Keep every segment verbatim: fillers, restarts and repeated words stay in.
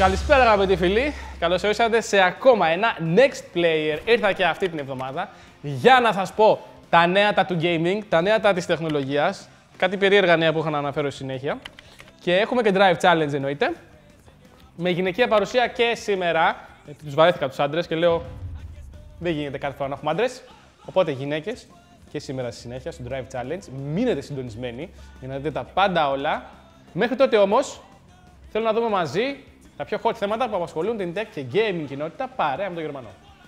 Καλησπέρα αγαπητοί φίλοι, καλώς ήρθατε σε ακόμα ένα Next Player. Ήρθα και αυτή την εβδομάδα για να σας πω τα νέατα του gaming, τα νέατα της τεχνολογίας, κάτι περίεργα νέα που είχα να αναφέρω στη συνέχεια. Και έχουμε και Drive Challenge εννοείται, με γυναικεία παρουσία και σήμερα. Γιατί τους βαρέθηκα τους άντρες και λέω δεν γίνεται κάθε φορά να έχουμε άντρες. Οπότε γυναίκες και σήμερα στη συνέχεια στο Drive Challenge, μείνετε συντονισμένοι για να δείτε τα πάντα όλα. Μέχρι τότε όμως θέλω να δούμε μαζί τα πιο hot θέματα που απασχολούν την tech και gaming κοινότητα παρέα με τον Γερμανό.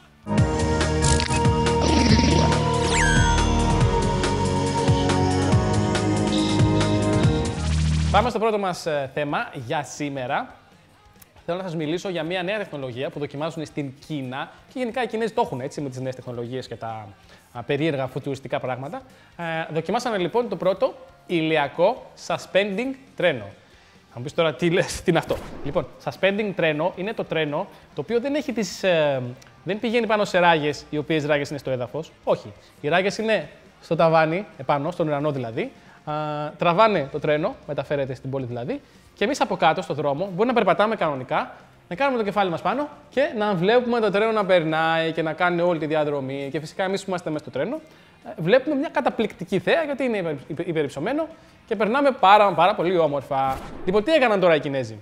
Πάμε στο πρώτο μας θέμα για σήμερα. Θέλω να σας μιλήσω για μια νέα τεχνολογία που δοκιμάζουν στην Κίνα και γενικά οι Κινέζοι το έχουν έτσι με τις νέες τεχνολογίες και τα α, περίεργα φουτουριστικά πράγματα. Ε, δοκιμάσανε λοιπόν το πρώτο ηλιακό suspending τρένο. Θα μου πεις τώρα τι λες, τι είναι αυτό. Λοιπόν, suspending τρένο είναι το τρένο το οποίο δεν, έχει τις, ε, δεν πηγαίνει πάνω σε ράγες, οι οποίες ράγες είναι στο έδαφος. Όχι. Οι ράγες είναι στο ταβάνι, επάνω, στον ουρανό δηλαδή. Α, τραβάνε το τρένο, μεταφέρεται στην πόλη δηλαδή. Και εμείς από κάτω, στο δρόμο, μπορεί να περπατάμε κανονικά, να κάνουμε το κεφάλι μας πάνω και να βλέπουμε το τρένο να περνάει και να κάνει όλη τη διαδρομή. Και φυσικά εμείς που είμαστε μέσα στο τρένο, βλέπουμε μια καταπληκτική θέα γιατί είναι υπερυψωμένο και περνάμε πάρα, πάρα πολύ όμορφα. Λοιπόν, τι έκαναν τώρα οι Κινέζοι.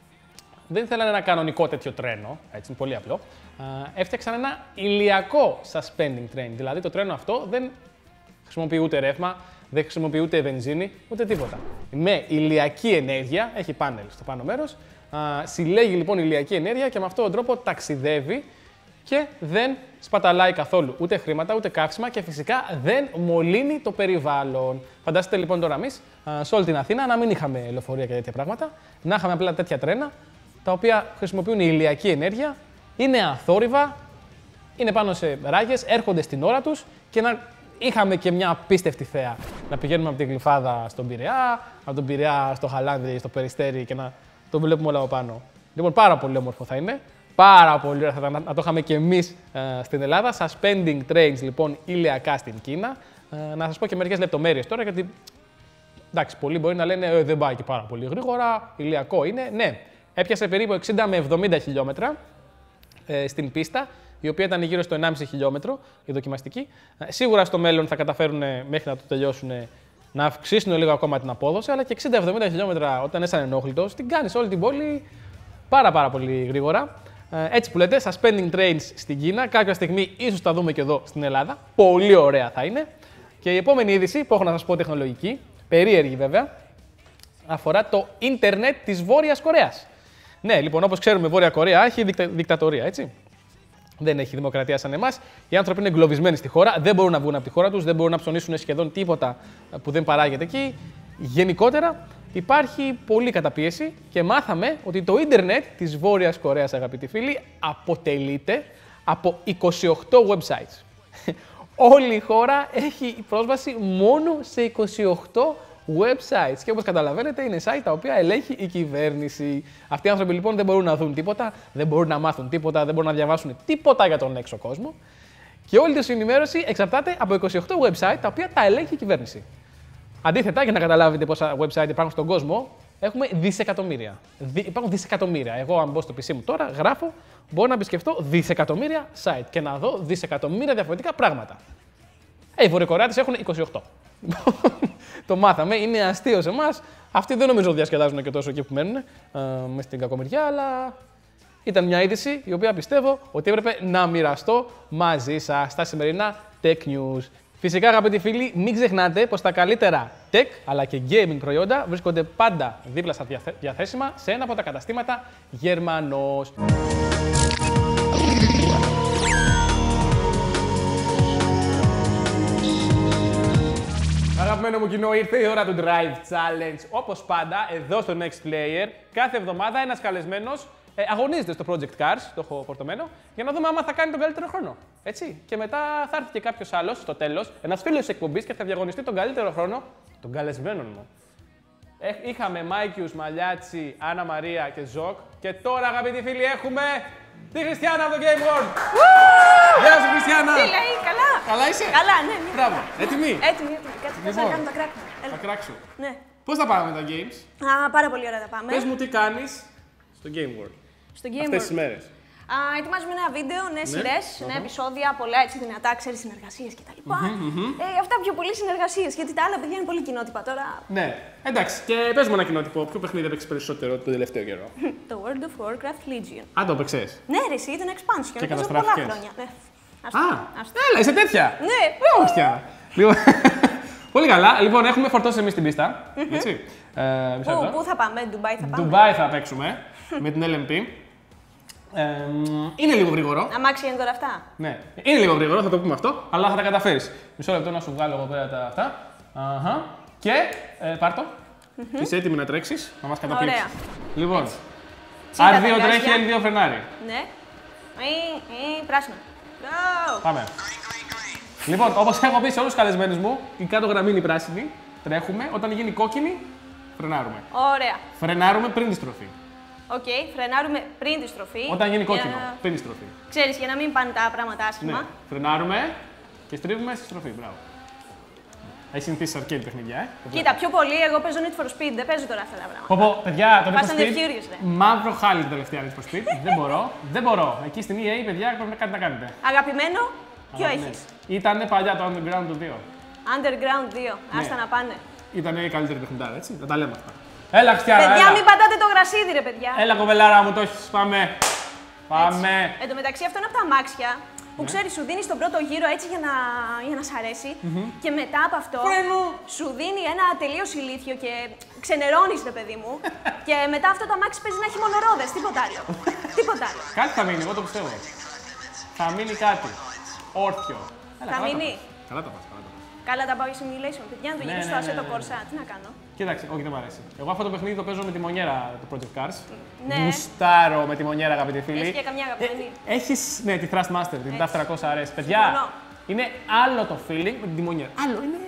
Δεν θέλανε ένα κανονικό τέτοιο τρένο, έτσι είναι πολύ απλό. Έφτιαξαν ένα ηλιακό suspending train. Δηλαδή το τρένο αυτό δεν χρησιμοποιεί ούτε ρεύμα, δεν χρησιμοποιεί ούτε βενζίνη, ούτε τίποτα. Με ηλιακή ενέργεια, έχει πάνελ στο πάνω μέρος, συλλέγει λοιπόν ηλιακή ενέργεια και με αυτόν τον τρόπο ταξιδεύει και δεν σπαταλάει καθόλου ούτε χρήματα ούτε καύσιμα και φυσικά δεν μολύνει το περιβάλλον. Φανταστείτε λοιπόν τώρα εμείς σε όλη την Αθήνα να μην είχαμε λεωφορεία και τέτοια πράγματα, να είχαμε απλά τέτοια τρένα τα οποία χρησιμοποιούν ηλιακή ενέργεια, είναι αθόρυβα, είναι πάνω σε ράγες, έρχονται στην ώρα τους και να είχαμε και μια απίστευτη θέα. Να πηγαίνουμε από την Γλυφάδα στον Πειραιά, από τον Πειραιά στο Χαλάνδρι, στο Περιστέρι και να το βλέπουμε όλα από πάνω. Λοιπόν, πάρα πολύ όμορφο θα είναι. Πάρα πολύ ωραία θα ήταν να το είχαμε και εμείς ε, στην Ελλάδα. Suspending trains λοιπόν ηλιακά στην Κίνα. Ε, να σας πω και μερικές λεπτομέρειες τώρα γιατί εντάξει, πολλοί μπορεί να λένε ε, δεν πάει και πάρα πολύ γρήγορα, ηλιακό είναι. Ναι, έπιασε περίπου εξήντα με εβδομήντα χιλιόμετρα ε, στην πίστα, η οποία ήταν γύρω στο ενάμιση χιλιόμετρο η δοκιμαστική. Ε, σίγουρα στο μέλλον θα καταφέρουν μέχρι να το τελειώσουν να αυξήσουν λίγο ακόμα την απόδοση, αλλά και εξήντα με εβδομήντα χιλιόμετρα όταν είσαι ανενόχλητος, την κάνεις όλη την πόλη πάρα πάρα πολύ γρήγορα. Έτσι που λέτε, suspending trains στην Κίνα, κάποια στιγμή ίσως τα δούμε και εδώ στην Ελλάδα. Πολύ ωραία θα είναι. Και η επόμενη είδηση που έχω να σας πω τεχνολογική, περίεργη βέβαια, αφορά το ίντερνετ της Βόρειας Κορέας. Ναι, λοιπόν, όπως ξέρουμε, η Βόρεια Κορέα έχει δικτα... δικτατορία, έτσι. Δεν έχει δημοκρατία σαν εμάς. Οι άνθρωποι είναι εγκλωβισμένοι στη χώρα, δεν μπορούν να βγουν από τη χώρα τους, δεν μπορούν να ψωνίσουν σχεδόν τίποτα που δεν παράγεται εκεί. Γενικότερα, υπάρχει πολλή καταπίεση και μάθαμε ότι το ίντερνετ της Βόρειας Κορέας, αγαπητοί φίλοι, αποτελείται από είκοσι οκτώ websites. Όλη η χώρα έχει πρόσβαση μόνο σε είκοσι οκτώ websites και όπως καταλαβαίνετε είναι site τα οποία ελέγχει η κυβέρνηση. Αυτοί οι άνθρωποι λοιπόν δεν μπορούν να δουν τίποτα, δεν μπορούν να μάθουν τίποτα, δεν μπορούν να διαβάσουν τίποτα για τον έξω κόσμο και όλη τη ενημέρωση εξαρτάται από είκοσι οκτώ website τα οποία τα ελέγχει η κυβέρνηση. Αντίθετα, για να καταλάβετε πόσα website υπάρχουν στον κόσμο, έχουμε δισεκατομμύρια. Δι... Υπάρχουν δισεκατομμύρια. Εγώ, αν μπω στο πι σι μου τώρα, γράφω, μπορώ να επισκεφτώ δισεκατομμύρια site και να δω δισεκατομμύρια διαφορετικά πράγματα. Ε, οι Βορειοκορεάτες έχουν είκοσι οκτώ. Το μάθαμε, είναι αστείο σε εμάς. Αυτοί δεν νομίζω ότι διασκεδάζουν και τόσο εκεί που μένουν, ε, μες στην κακομοιριά, αλλά ήταν μια είδηση η οποία πιστεύω ότι έπρεπε να μοιραστώ μαζί σας στα σημερινά Tech News. Φυσικά, αγαπητοί φίλοι, μην ξεχνάτε πως τα καλύτερα tech αλλά και gaming προϊόντα βρίσκονται πάντα δίπλα στα διαθέσιμα σε ένα από τα καταστήματα Γερμανός. Αγαπημένο μου κοινό, ήρθε η ώρα του Drive Challenge. Όπως πάντα, εδώ στο Next Player, κάθε εβδομάδα ένας καλεσμένος ε, αγωνίζεται στο Project Cars, το έχω φορτωμένο, για να δούμε άμα θα κάνει τον καλύτερο χρόνο. Έτσι. Και μετά θα έρθει και κάποιος άλλος στο τέλος, ένας φίλος της εκπομπής και θα διαγωνιστεί τον καλύτερο χρόνο των καλεσμένων μου. Ε, είχαμε Μάικιους, Μαλιάτσι, Άννα Μαρία και Ζοκ. Και τώρα, αγαπητοί φίλοι, έχουμε τη Χριστιανά από το Game World. Γεια σου, Χριστιανά! Τι λέει, καλά! Καλά είσαι! Καλά, ναι, ναι. Μπράβο. Έτοιμη! Έτοιμη, έτοιμη. Κάτσε, Λοιπόν, να κάνω τα κράκου. θα κράξω. Ναι. Πώς θα πάμε με τα games? Α, πάρα πολύ ωραία τα πάμε. Πες μου τι κάνεις στο Game World. Στο Gamer. Αυτές τις μέρες. Α, ετοιμάζουμε νέα βίντεο, νέες Ναι. σειρές, Uh-huh. νέα επεισόδια, πολλά έτσι δυνατά, ξέρεις, συνεργασίες κτλ. Mm-hmm, mm-hmm. Ε, αυτά πιο πολύ συνεργασίες, γιατί τα άλλα παιδιά είναι πολύ κοινότυπα τώρα. Ναι, εντάξει, και πες μου ένα κοινότυπο. Ποιο παιχνίδι έπαιξες περισσότερο τον τελευταίο καιρό? Το World of Warcraft Legion. Α, το έπαιξες. Ναι, ρε, εσύ ήταν expansion. Και παίζω πολλά καταστράφηκες. χρόνια. Ναι. Α, έλα, είσαι τέτοια. Ναι. Ω, Χριστιανά. Λοιπόν, πολύ καλά. Λοιπόν, έχουμε φορτώσει εμείς την πίστα. Έτσι. Ε, μισό Πού, λεπτό. πού θα πάμε, Ντουμπάι θα πάμε. Ντουμπάι θα παίξουμε με την ελ εμ πι. Ε, είναι λίγο γρήγορο. Αμάξια είναι τώρα αυτά. Ναι, είναι λίγο γρήγορο, θα το πούμε αυτό, αλλά θα τα καταφέρεις. Μισό λεπτό να σου βγάλω εγώ πέρα τα αυτά. Αχα. Και ε, πάρ' το. Mm-hmm. Είσαι έτοιμη να τρέξεις, να μας καταπλήξεις. Ωραία. Λοιπόν, Τσίκα αρ δύο τα τρέχει, γκάζια. ελ δύο φρενάρει. Ναι. Ή, ή, πράσινο. Go. Πάμε. Λοιπόν, όπως έχω πει σε όλους τους καλεσμένους μου, η κάτω γραμμή είναι η πράσινη. Τρέχουμε. Όταν γίνει κόκκινη, φρενάρουμε. Ωραία. Φρενάρουμε πριν τη στροφή. Οκ, φρενάρουμε πριν τη στροφή. Όταν γίνει Για κόκκινο, να- πριν τη στροφή. Ξέρεις, για να μην πάνε τα πράγματα άσχημα. Ναι. Φρενάρουμε και στρίβουμε στη στροφή. Μπράβο. Έχει συνηθίσει arcade παιχνίδια, ε. Το Κοίτα, πιο πολύ εγώ παίζω Need for Speed, δεν παίζω τώρα αυτά τα πράγματα. Πω, πω, παιδιά, το Need Fast for and the Speed, Furious, ρε. μαύρο χάλι την τελευταία Need for Speed. Δεν μπορώ, δεν μπορώ. Εκεί στην ι έι, παιδιά, πρέπει να κάτι να κάνετε. Αγαπημένο, ποιο Α, έχεις? ναι. Ήτανε παλιά το Underground του δύο. Underground δύο, άστα Ναι. να πάνε. Ήτανε η καλύτερη παιχνιδάρα, έτσι. Να τα λέμε αυτά. Έλα, Χριστιανά, Παιδιά, έλα. μην πατάτε το γρασίδι, ρε παιδιά. Έλα, κοβελάρα μου, το έχεις. Πάμε. Πάμε. Εν τω μεταξύ, αυτό είναι από τα αμάξια που Ναι. ξέρει, σου δίνει τον πρώτο γύρο έτσι για να, για να σ' αρέσει. Και μετά από αυτό Φρένο. σου δίνει ένα τελείω ηλίθιο και ξενερώνει, ρε παιδί μου. Και μετά αυτό το αμάξι παίζει να έχει μόνο ρόδες, τίποτα άλλο. τίποτα άλλο. Κάτι θα μείνει, εγώ το πιστεύω. Θα μείνει κάτι. Όρθιο. Έλα, Θα καλά τα μείνει. πας. Καλά τα πας, καλά τα πας. Καλά τα πάω simulation, παιδιά, να το Ναι, γυρίσω ναι, στο ναι, Assetto ναι, ναι. Corsa. Τι να κάνω. Κοίταξε, όχι δεν μου αρέσει. Εγώ αυτό το παιχνίδι το παίζω με τη μονιέρα του Project Cars. Ναι. Γουστάρω με τη μονιέρα, αγαπητοί φίλοι. Έχει και καμιά αγαπημένη. Ε, έχεις, ναι, τη Thrustmaster, την ταφ τριακόσια αρ ες. Παιδιά, Συμφωνώ. είναι άλλο το feeling με την τιμονιέρα. Άλλο, είναι.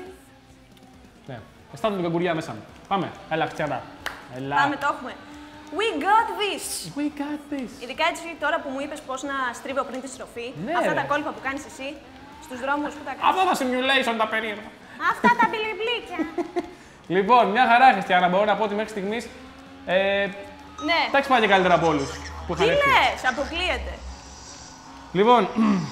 Ναι, αισθάνομαι την καγκουριά μέσα μου. Πάμε, έλα, Χριστιανά. Έλα. Πάμε, το έχουμε. We got this! We got this. Ειδικά έτσι τώρα που μου είπες πώς να στρίβω πριν τη στροφή, Ναι, αυτά ρε. τα κόλπα που κάνεις εσύ στους δρόμους που τα κάνεις. Αυτά τα simulation τα περίεργα. Αυτά τα μπιλιμπλίκια. Λοιπόν, μια χαρά, Χριστιανά, μπορώ να πω ότι μέχρι στιγμής ε, Ναι. τα έχεις πάει και καλύτερα από όλους που Τι είχαν έρθει. λες, αποκλείεται. Λοιπόν,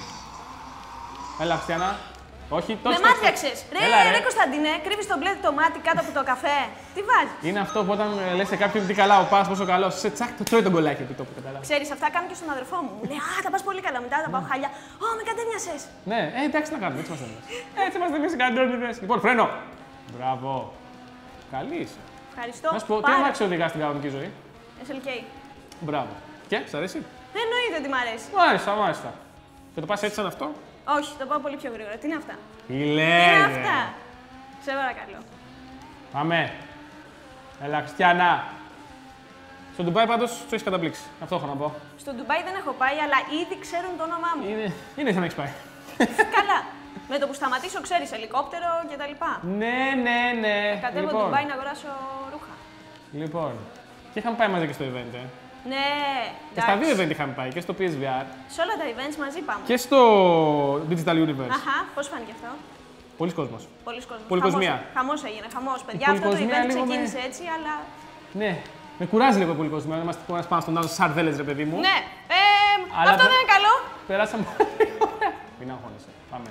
έλα, Χριστιανά. Όχι, το Με έχεις- μάτιαξες. Ρε, Έλα, ρε, Κωνσταντίνε, κρύβεις τον μπλε το μάτι κάτω από το καφέ. Τι βάζεις. Είναι αυτό που όταν ε, λες σε κάποιον τι καλά ο πας, πόσο καλός, σε τσακ, το τρώει τον κολλάκι επί τόπου, κατάλαβα. Ξέρεις, αυτά κάνω και στον αδερφό μου. Μου λέει, Α, τα πας πολύ καλά. Μετά τα πάω χάλια. Ω, με κατέβιασες. Ναι, ε, εντάξει να κάνουμε, έτσι είμαστε εμείς. Έτσι είμαστε εμείς οι καντώνιδες. Λοιπόν, φρένο. Μπράβο. Καλή είσαι. Ευχαριστώ. Να σου πω, τι πάρα- αμάξι οδηγάς στην κανονική ζωή. ες ελ κέι. Μπράβο. Και, σ' αρέσει. Εννοείται ότι μ' αρέσει. Μάλιστα, μάλιστα. Και το πας έτσι σαν αυτό. Όχι, το πάω πολύ πιο γρήγορα. Τι είναι αυτά. Τι Τι είναι λέει. αυτά. Σε παρακαλώ. Πάμε. Έλα, Χριστιανά. Στο Ντουμπάι πάντως του έχεις καταπλήξει. Αυτό έχω να πω. Στο Ντουμπάι δεν έχω πάει, αλλά ήδη ξέρουν το όνομά μου. Είναι, είναι σαν να έχεις πάει. Καλά. Με το που σταματήσω, ξέρεις, ελικόπτερο κτλ. Ναι, ναι, ναι. Κατέβω λοιπόν, Ντουμπάι να αγοράσω ρούχα. λοιπόν. Και είχαμε πάει μαζί και στο event, ε. Ναι, Και στα δύο εντάξει. event είχαμε πάει, και στο πι ες βι αρ Σε όλα τα events μαζί πάμε. και στο Digital Universe. Αχα, πώς φάνηκε αυτό. Πολλοί κόσμος. Πολλοί κόσμος. Πολυκοσμία. Χαμός, χαμός έγινε, χαμός. Παιδιά, αυτό το πολυκοσμία event λίγο με- ξεκίνησε έτσι, αλλά. Ναι, με κουράζει λίγο πολύ κόσμο. Να είμαστε ένας πάνω στον άλλο σαρδέλες, ρε παιδί μου. Ναι, ε, Αλλά αυτό δεν- δεν είναι καλό. Περάσαμε. Μην αγχώνεσαι. Πάμε.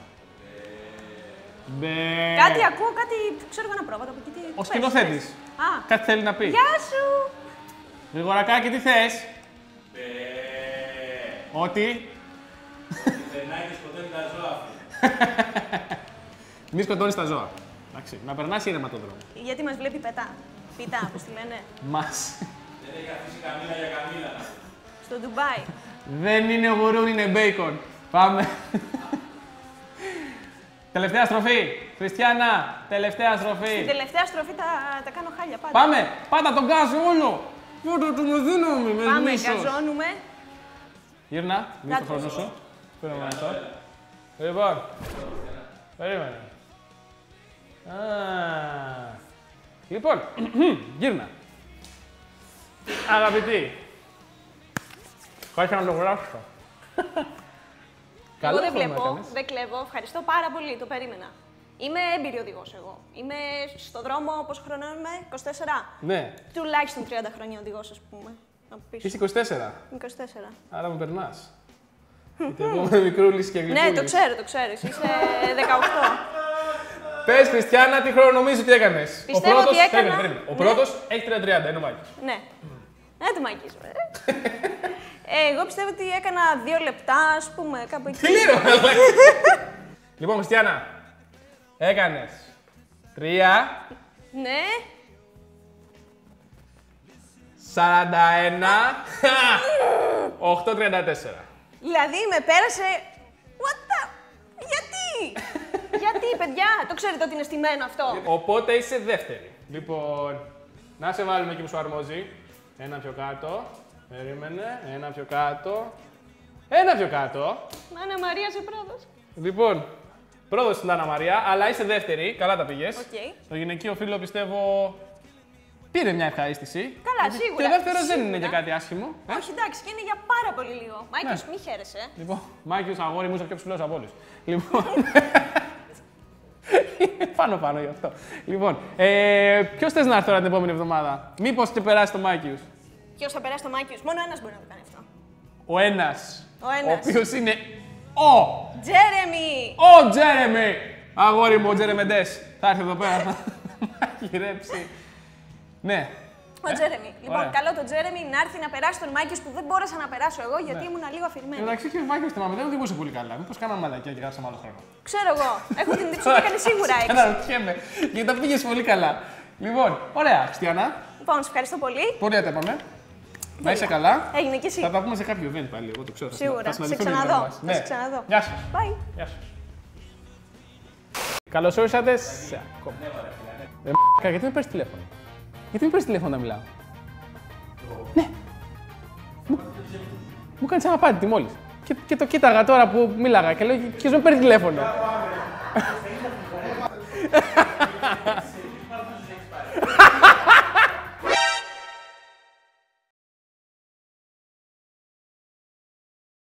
Μπε. Κάτι ακούω, κάτι. Ξέρω εγώ ένα πρόβατο από εκεί. τι- τι Ο πες, σκηνοθέτης. πες. Α, Κάτι θέλει να πει. γεια σου. Γρηγορακάκι, τι θες. Ότι. Περνάει και σκοτώνει τα ζώα. Μη σκοτώνεις τα ζώα. Εντάξει, να περνάς ήρεμα τον δρόμο. Γιατί μας βλέπει πετά. Πιτά, όπως τη λένε. Μας. Δεν έχει αφήσει καμίλα για καμίλα. Στο Ντουμπάι. Δεν είναι γουρούνι, είναι μπέικον. Πάμε. Τελευταία στροφή. Χριστιανά, τελευταία Την στροφή. τελευταία στροφή τα, τα κάνω χάλια πάντα. Πάμε, πάτα τον γκάζι όλο. Πρώτα του με δύναμη, με Πάμε, μίσος. γκαζώνουμε. Γύρνα, μη το Κάτω. χρόνο σου. Περίμενε αυτό. Λοιπόν, περίμενε. Α, λοιπόν, γύρνα. Αγαπητοί. Κάτσε να το γράψω. Εγώ δεν χρόνο βλέπω, έκανες. δεν κλέβω. Ευχαριστώ πάρα πολύ, το περίμενα. Είμαι έμπειρη οδηγός εγώ. Είμαι στο δρόμο, πόσο χρονών είμαι, είκοσι τέσσερα. Ναι. Τουλάχιστον τριάντα χρόνια οδηγός, ας πούμε. Από πίσω. Είσαι είκοσι τέσσερα. είκοσι τέσσερα. Άρα με περνάς. Γιατί εγώ είμαι μικρούλης και γλυκούλης. Ναι, το ξέρω, το ξέρεις. Είσαι δεκαοκτώ. Πες, Χριστιανά, τι χρόνο νομίζεις ότι έκανες? Πιστεύω ο πρώτος, ότι έκανα- περίμενε, περίμενε. Ο Ναι. πρώτος έχει τρία τριάντα, είναι ο Μάκης. Ναι. Ναι, το Μάκης. ε, εγώ πιστεύω ότι έκανα δύο λεπτά, ας πούμε, κάπου εκεί. Τι λέει, ρε μαλάκα. Λοιπόν, Χριστιανά, έκανες τρία, Ναι. σαράντα ένα, οκτώ τριάντα τέσσερα. Δηλαδή με πέρασε. What the. Γιατί! Γιατί, παιδιά, το ξέρετε ότι είναι στημένο αυτό. Οπότε είσαι δεύτερη. Λοιπόν, να σε βάλουμε εκεί που σου αρμόζει. Ένα πιο κάτω. Περίμενε. Ένα πιο κάτω. Ένα πιο κάτω. Άννα Μαρία, σε πρώτος. Λοιπόν, πρώτος στην Άννα Μαρία, αλλά είσαι δεύτερη. Καλά τα πήγες. Οκ. Στο γυναικείο φίλο πιστεύω πήρε μια ευχαρίστηση. Καλά, σίγουρα. Και ο δεύτερος δεν είναι Σίγουρα. και κάτι άσχημο. Ε? Όχι, εντάξει, και είναι για πάρα πολύ λίγο. Μάκης, Ναι. μη χαίρεσαι. ε. Λοιπόν, Μάκης, αγόρι μου, είσαι πιο ψηλός από όλους. Λοιπόν. πάνω πάνω γι' αυτό. Λοιπόν, ε, ποιος θες να έρθει τώρα την επόμενη εβδομάδα? Μήπως και περάσει το Μάκιους? Ποιος θα περάσει το Μάκιος? Μόνο ένας μπορεί να το κάνει αυτό. Ο ένας. Ο ένας. Ο οποίος είναι ο. Τζέρεμι! Ο Τζέρεμι! Αγόρι μου, ο Τζέρεμεντές. Θα έρθει εδώ πέρα, θα μαγειρέψει. Ναι. Ο Τζέρεμι. Λοιπόν, Ωραία. καλό τον Τζέρεμι να έρθει να περάσει τον Μάκης που δεν μπόρεσα να περάσω εγώ γιατί Ναι. ήμουν λίγο αφηρημένη. Εντάξει, και ο Μάκης θυμάμαι, δεν οδηγούσε πολύ καλά. Μήπως κάναμε μαλακιά και γράψαμε άλλο χρόνο. Ξέρω εγώ. Έχω την εντύπωση ότι έκανε σίγουρα έξι. Αναρωτιέμαι, γιατί τα πήγες πολύ καλά. Λοιπόν, ωραία, Χριστιανά. Λοιπόν, σε ευχαριστώ πολύ. Πολύ τα είπαμε. Να είσαι καλά. Έγινε και εσύ. Θα τα πούμε σε κάποιο event πάλι, εγώ το ξέρω. θα Σίγουρα. θα Σε συναντηθούμε οι ξαναδώ. δρόμοι μας. Θα σε ξαναδώ. Γεια σας. Bye. Γεια σας. Καλώς ήρθατε σε ακόμα. Ε, μ***κα, γιατί με παίρνεις τηλέφωνο? Γιατί με παίρνεις τηλέφωνο να μιλάω? Ναι. Μου, μου κάνεις απάντητη μόλις. Και, και το κοίταγα τώρα που μίλαγα και λέω, ποιος με παίρνει τηλέφωνο?